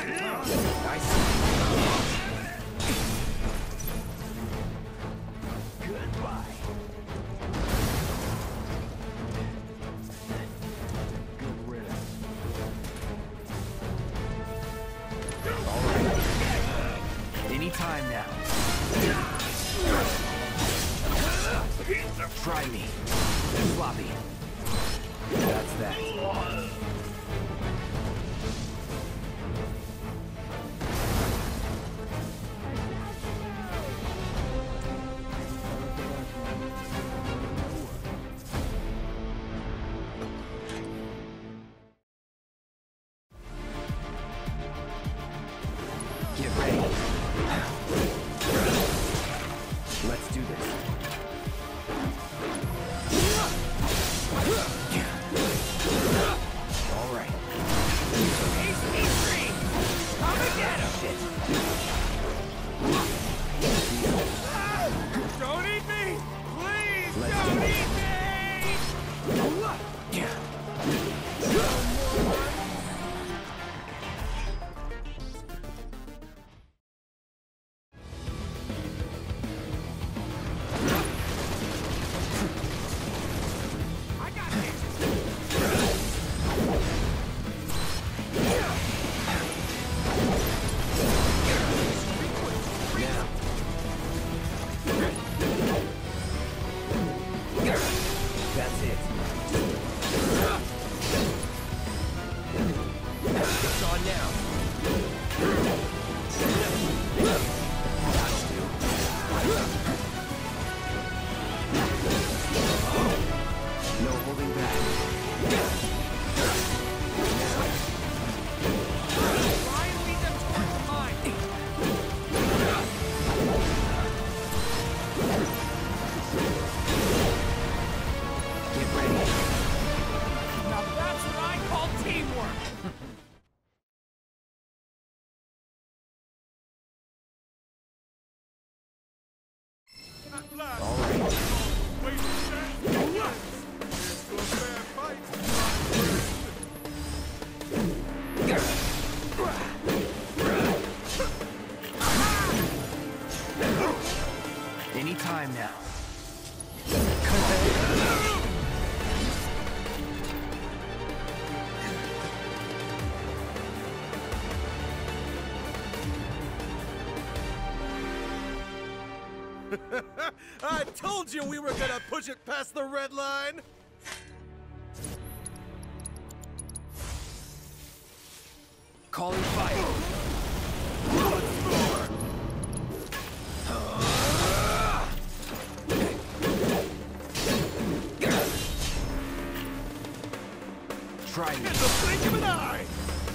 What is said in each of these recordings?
Nice. Goodbye. Good riddance. All right. Anytime now. Try me. Sloppy. That's that. Get ready. Let's do this. All right. AC3! Come and get him! Shit. Don't eat me! Please, Let's don't do it. eat me! I got this! Now. That's it. It's on now. That'll do. No holding back. Try and lead them towards the mine! Get ready. Now that's what I call teamwork! At last! All right. Wait a second! Yes! It's a fair fight! Anytime now. I told you we were gonna push it past the red line! Calling fire. Try me. In the blink of an eye!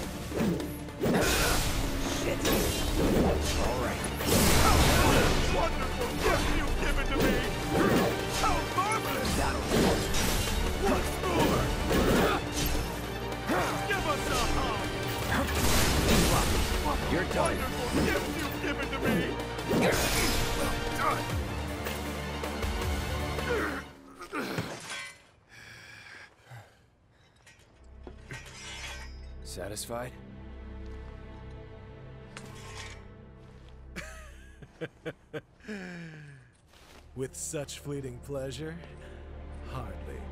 Shit. All right. What a wonderful gift you've given to me! How marvelous! That'll Once more! Give us a hug! What a You're done. wonderful gift you've given to me! Well done! Satisfied? With such fleeting pleasure? Hardly.